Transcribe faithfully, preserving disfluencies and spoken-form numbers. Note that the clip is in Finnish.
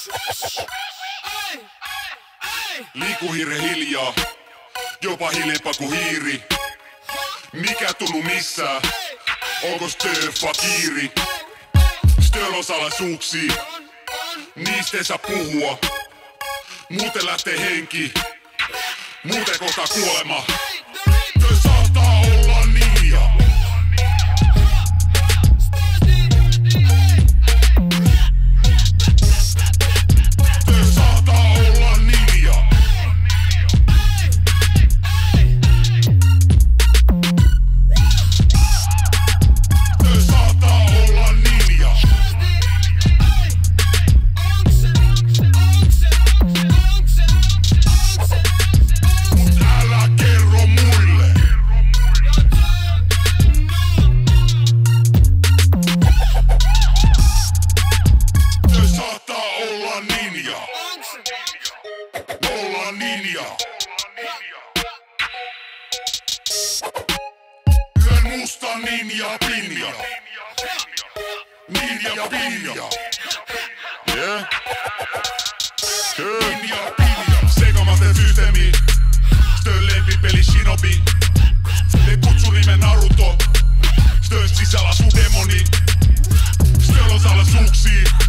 Liikuhiire hiljaa, jopa hiljempaa kuin hiiri. Mikä tunnu missään? Onko Stö fakiri? Stöl on salaisuuksia, niistä ei saa puhua. Muuten lähtee henki, muuten kohta kuolema. Tö saattaa olla ninja. Tö saattaa olla ninja. Tö saattaa olla ninja. Mut älä kerro muille. Tö saattaa olla ninja. Olla ninja. Yön musta ninja pinja. Ninja pinja. Yeah. Ninja pinja. Sekamaten systeemi. Stön lempipeli Shinobi. Ne kutsu nimen Naruto. Stön sisällä asuu demoni. Stöl on salaisuuksia.